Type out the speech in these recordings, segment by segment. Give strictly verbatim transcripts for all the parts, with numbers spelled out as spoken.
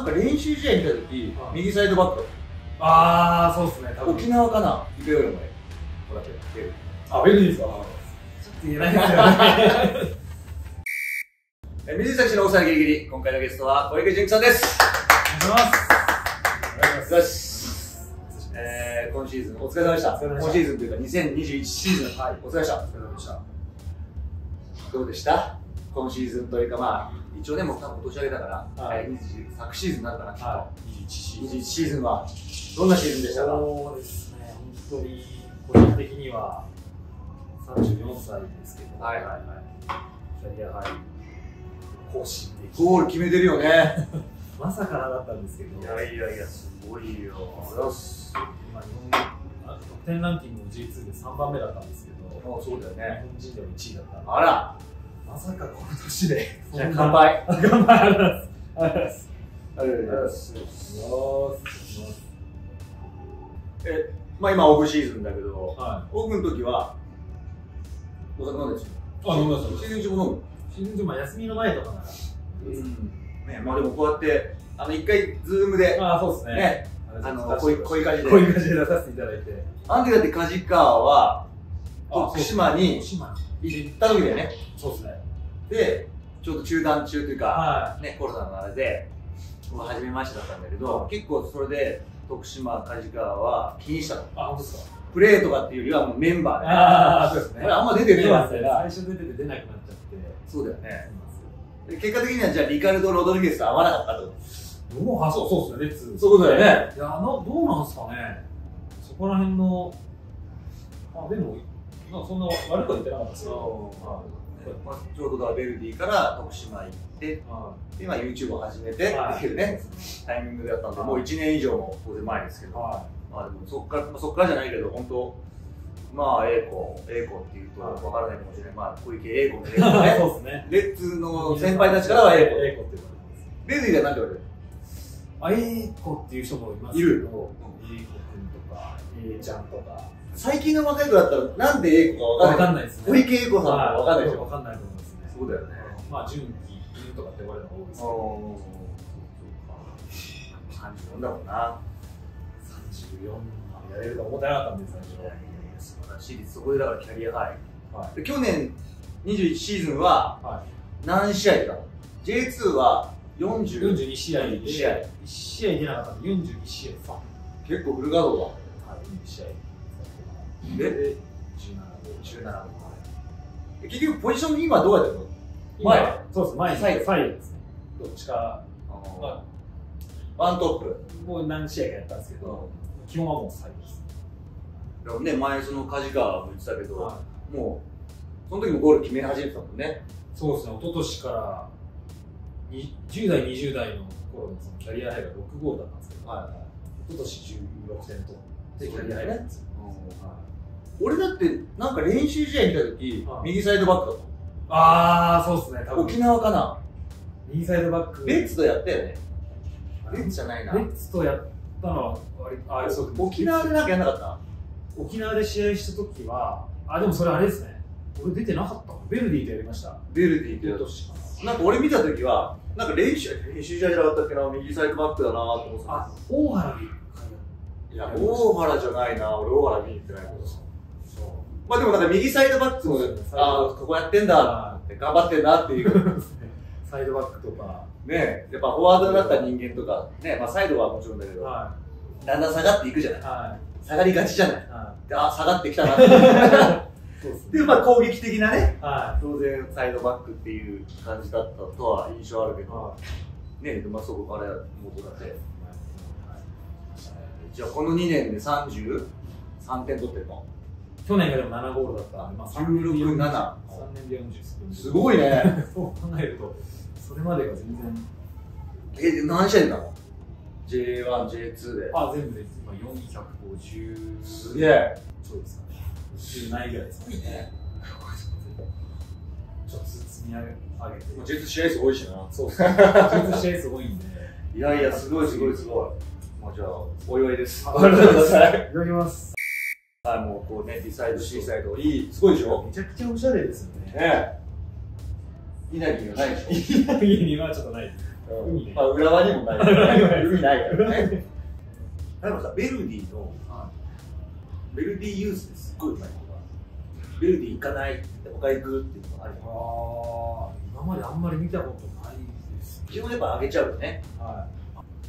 なんか練習試合見たとき、右サイドバックだった。 ああ、そうですね。 沖縄かな、行くよりもね。ほら、ベル。 あ、ベルディですか。ちょっと言えないですよね。 え、水崎の大沢ギリギリ、今回のゲストは小池純喜さんです。 お願いします。 お願いします。えー、今シーズンお疲れ様でした。今シーズンというかにせんにじゅういちシーズン、はい、お疲れ様でした。お疲れ様でした。どうでした？今シーズンというか、まあ一応ね、もう多分年上げたから、はい、昨シーズンになるかな、きっと。はい、にじゅういちシーズンはどんなシーズンでしたか？ そうですね、本当に個人的にはさんじゅうよんさいですけど、はいはいはい。キャリアハイ更新でゴール決めてるよね。 まさかなかったんですけど。 いやいやいや、すごいよ。 今、日本得点ランキングも ジェイツー でさんばんめだったんですけど、 あ、そうだよね。 日本人でもいちいだったんで。 あら、 まさかこの年で。 じゃあ乾杯。 乾杯。ありがとうございます。ありがとうございます。 ありがとうございます。え、まあ今オフシーズンだけど、オフの時はお酒飲んでるんですよ。 あ、飲みます。 シーズン中も飲む。 シーズン中、まあ休みの前とかなら。 うん。ね、まあでもこうやってあの一回ズームで、 あ、そうですね。ね、 あのこういうこういう感じで、 こういう感じで出させていただいて。 あの時だって梶川は徳島に行った時だよね。 そうですね。 で、ちょうど中断中というか、ね、コロナのあれで、初めましてだったんだけど、結構それで徳島、梶川は気にしたの。 あ、本当ですか。 プレーとかっていうよりはもうメンバーで。 ああ、そうですね。 あんま出てねえわって。 最初出てて出なくなっちゃって。 そうだよね。結果的にはじゃあリカルド・ロドリゲスと合わなかったと。 もう、あ、そう、そうですね、レッツ。 そういうことだよね。 いや、あの、どうなんですかね。そこら辺の、あ、でも、まあ、そんな悪くは言ってなかったですけど。 ちょうどベルディから徳島行って、今 YouTube を始めてっていうね、タイミングだったんで、もういちねん以上も当然前ですけど、まあでもそっから、そっからじゃないけど、本当、まあ、英子、英子っていうと分からないかもしれない、まあ、小池英子の英子ね。そうですね。レッツの先輩たちからは英子。英子って言われてます。ベルディでは何て言われる？ あ、英子っていう人もいますけど、英子くんとか、英ちゃんとか。 最近の若い子だったら、なんで英子か分かんない。 分かんないですね。 小池英子さんも分かんないでしょ。 分かんないと思いますね。そうだよね。まあ、純喜、純とかって呼ばれるのが多いですけど。 さんじゅうよんだもんな。 さんじゅうよんやれると思ってなかったんです、最初。 素晴らしいです。そこでだからキャリアハイ。はい、で去年にじゅういちシーズンは何試合か、はい、ジェイツー はよんじゅうに試合でいち試合いち試合出なかったんでよんじゅうに試合さ結構フル稼働だ。はい、よんじゅうに試合でじゅうななゴール。じゅうななゴール。結局ポジション今どうやってるの？前。そうです、前にサイドですね。どっちか、まあ、ワントップもう何試合かやったんですけど、基本はもうサイドです。だからね、前その梶川も言ってたけど、はい、もうその時もゴール決め始めてたもんね。 そうですね、一昨年からじゅう代、にじゅう代の頃のそのキャリアハイがろくゴールだったんですけど、はい、一昨年じゅうろくてんとってキャリアハイなんですよ。 俺だってなんか練習試合見た時、はい、右サイドバックだった。 ああ、そうですね、 多分沖縄かな。 右サイドバック。 レッツとやったよね。レッツじゃないな。 レッツとやったのは割と、あ、そうです。 沖縄でなんかやんなかった？ 沖縄で試合した時は、あ、でもそれあれですね。俺出てなかったの。ベルディとやりました。 ベルディってやった。なんか俺見た時は、なんか練習、練習試合じゃなかったっけな、右サイドバックだなと思ってた。 あ、大原に。 いや、大原じゃないな、俺大原見に行ってないけど。そう。まあでもなんか右サイドバックも、ああ、ここやってんだって、頑張ってんなっていう。 サイドバックとか。 ね、やっぱフォワードになった人間とか、ね、まあサイドはもちろんだけど、だんだん下がっていくじゃない。下がりがちじゃない。あ、下がってきたなって。で、まあ攻撃的なね、当然サイドバックっていう感じだったとは印象あるけど、ね、まあそこから元だって。じゃあこのにねんでさんじゅうさんてん取ってるの？ 去年がでもななゴールだったんで、まあ、 じゅうろく、なな。 さんねんでよんじゅう。 すごいね。 そう考えると、それまでが全然。 え、何試合なの？ ジェイワン、ジェイツー で。 あ、全部で今よんひゃくごじゅう。 すげえ。 そうですかね。じゅうないぐらいですね。ちょっと積み上げて。 ジェイツー試合数多いしな。 そうですね。ジェイツー試合数多いんで。 いやいや、すごいすごいすごい。まあじゃあ、お祝いです。 ありがとうございます。いただきます。 あ、もうこうね、Bサイド、Cサイド、いい、すごいでしょ？ めちゃくちゃおしゃれですよね。 ねえ。稲城にはないでしょ？ 稲城にはちょっとないです。 まあ浦和にもないから海ないからね。例えばさ、ベルディのベルディユースですっごいうまい子がベルディ行かない他行くっていうのがあるじゃん。 ああ、今まであんまり見たことないです。 基本やっぱ上げちゃうよね。 はい。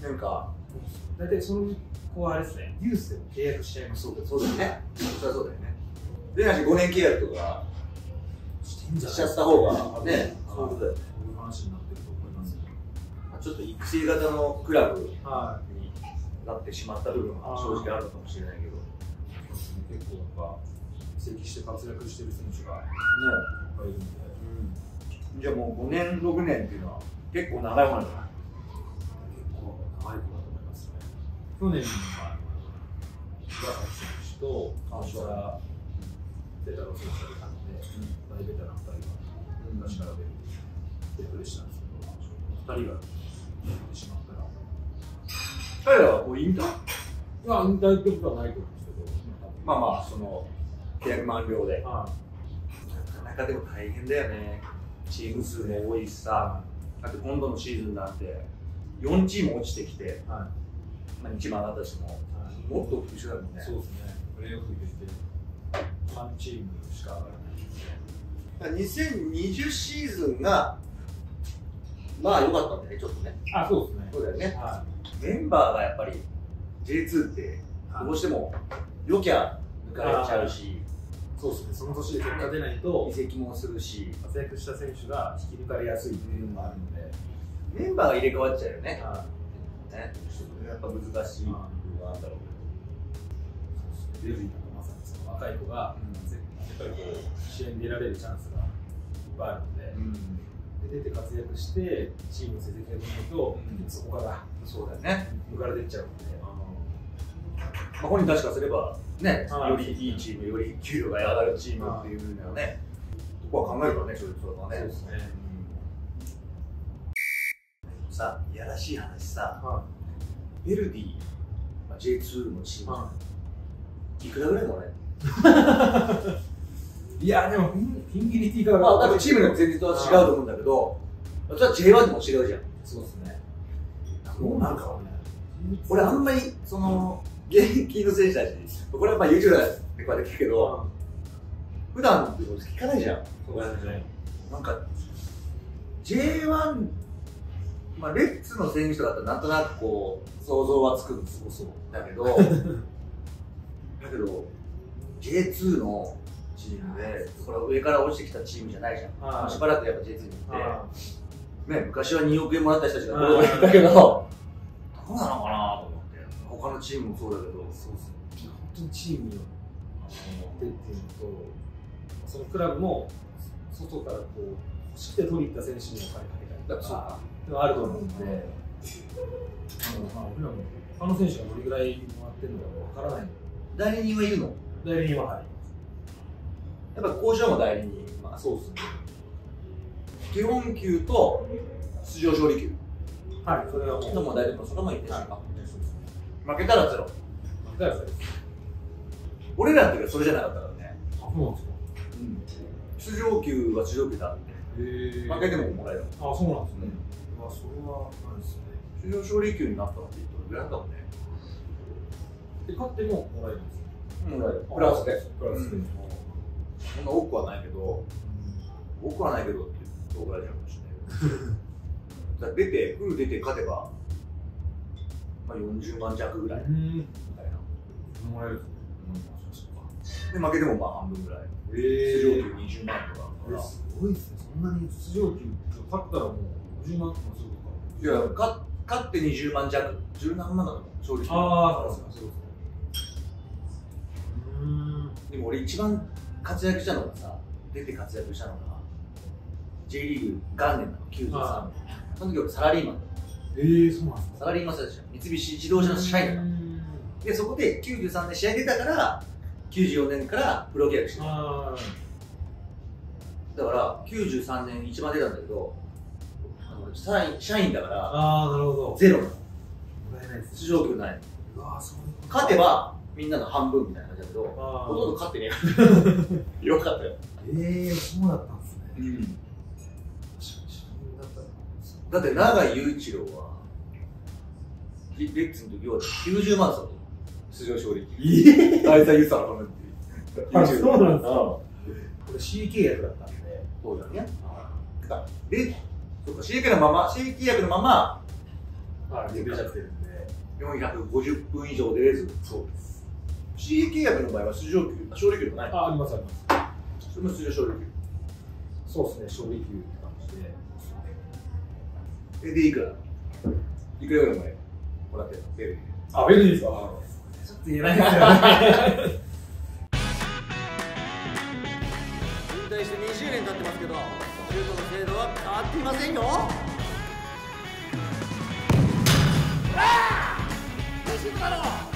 なんか大体その子はあれですね、ユースでも契約しちゃいます。 そうだよね。そりゃそうだよね。でなしごねん契約とかしちゃった方がね、そういうことだよね。 そういう話になってると思います。 ちょっと育成型のクラブになってしまった部分は正直あるのかもしれないけど、 結構やっぱ移籍して活躍してる選手がいっぱいいるんで、 じゃあもうごねんろくねんっていうのは結構長いものじゃない？ 結構長い子だと思いますね。去年は岩崎選手と今年はベタの選手がいたので、大ベタなふたりが昔から出るベッドでしたんですけど、ふたりが出てしまったら彼らはもう引退？ いや、引退ってことはないと思うんですけど、 まあまあその契約満了で、 はなかなかでも大変だよね。チーム数も多いしさ、だって今度のシーズンなんてよんチーム落ちてきて、はい、まあにチーム上がったしも、はい、もっと一緒だもんね。 そうですね。プレーオフ入れてさんチームしか上がらない。 にせんにじゅうシーズンがまあ良かったんだね、ちょっとね。 あ、そうですね。 そうだよね。 はい、 メンバーがやっぱり ジェイツー ってどうしても良きゃ抜かれちゃうし、 そうですね。その年で結果出ないと移籍もするし、 活躍した選手が引き抜かれやすいっていうのがあるので、 メンバーが入れ替わっちゃうよね。 はい、 ね、やっぱ難しい部分があるんだろうけど、ベルディとかまさにその若い子が、やっぱりこう試合に出られるチャンスがいっぱいあるので、うん、で出て活躍してチームの成績が出ないと、うん、そこからそうだよね、 抜かれていっちゃうので、 まあ、本人たちからすればね、よりいいチーム、より給料が上がるチームっていうのはね、ここは考えるからね、そういうことはね。そうですね。うん、さ、いやらしい話さ、はい、ベルディ、まあ、ジェイツー のチーム、はい、いくらぐらいもらえる？ いや、でも、フィンギリティから、 まあ、多分チームの全然とは違うと思うんだけど、それは ジェイワン でも違うじゃん。 そうですね。 もうなんか、俺あんまり、その、現役の選手たち、これはまあ ユーチューブ でこうやって聞くけど、普段ってこと聞かないじゃん。 そうですね。 なんか、ジェイワン、まあ、レッツの選手とかだったらなんとなくこう、想像はつくんですよ。そうだけど、だけど、ジェイツー のチームで、これは上から落ちてきたチームじゃないじゃん。しばらくやっぱ ジェイツー にいて、ね、昔はにおくえんもらった人たちがボロボロいたけど、どうなのかなと思って、他のチームもそうだけど、 そうですね。本当にチームによってっていうのと、そのクラブも外からこう欲して取りに行った選手にお金かけたりとかではあると思うので、あのまあ俺らも他の選手がどれぐらいもらってるのかわからないので。 代理人はいるの？ 代理人ははい。 やっぱ交渉も代理人、まあそうですね。基本給と出場勝利給。 はい、それはもう。 のも代理人もそれもいいですか。負けたらゼロ。 負けたらゼロです。 俺らの時はそれじゃなかったからね。 あ、そうなんですか。 うん。出場給は出場給だって。負けてももらえる。 あ、そうなんですね。まあ、それはないですね。 出場勝利給になったのってどれぐらいだもんね。 で、勝ってももらえるんですよ。 もらえる。プラスで。 プラスで。 そんな多くはないけど、多くはないけどって言うと怒られちゃうかもしれない。出て、フル出て勝てば、まあ、よんじゅうまん弱ぐらいみたいな。 もらえる。 で、負けてもまあ半分ぐらい。出場給にじゅうまんとか。 すごいですね。そんなに出場給、勝ったらもうごじゅうまんとかそういうことか。いや、勝ってにじゅうまん弱、じゅうなんまんだと思う、勝利。 ああ、そうですね。 でも俺一番活躍したのがさ、出て活躍したのが J リーグ元年のきゅうじゅうさんねん。その時俺サラリーマンだった。 えー、そうなんですか。 サラリーマンだったじゃん。三菱自動車の社員だった。で、そこできゅうじゅうさんねん試合出たから、きゅうじゅうよねんからプロ契約してた。だからきゅうじゅうさんねん一番出たんだけど、社員社員だから、 あー、なるほど。 ゼロなの。 もらえないです。 出場給ない。 うわー、そういうこと。 勝てばみんなの半分みたいな感じだけど、ほとんど勝ってねえ。よかったよ。 えー、そうだったんですね。 うん。 確かに社員だったらすごいだって永井雄一郎はレッツの時はきゅうじゅうまんだったと出場勝利金。大体言ってたのかなって。 あ、そうなんですか。これ シーケー 役だったんで。 そうだね。で、そうか シーケー のまま シーケー 役のままあ、出ちゃってるんでよんひゃくごじゅっぷん以上出れず。 そうです。 シーケー 役の場合は出場級、勝利級もない。 あ、ありますあります。それも出場勝利級。 そうですね、勝利級って感じで。 え、で、いくらいくらぐらい前もらってるのベルギー。 あ、ベルギーですか。ちょっと言えないですよね。 引退してにじゅうねん経ってますけど、シュートの精度は変わっていませんよ。ああ！いいシュートだろう。